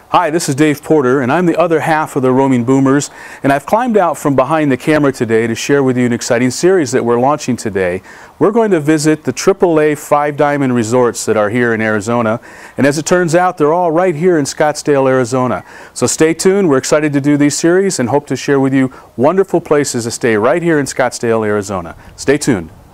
Hi, this is Dave Porter, and I'm the other half of the Roaming Boomers, and I've climbed out from behind the camera today to share with you an exciting series that we're launching today. We're going to visit the AAA 5-diamond resorts that are here in Arizona, and as it turns out, they're all right here in Scottsdale, Arizona. So stay tuned. We're excited to do these series and hope to share with you wonderful places to stay right here in Scottsdale, Arizona. Stay tuned.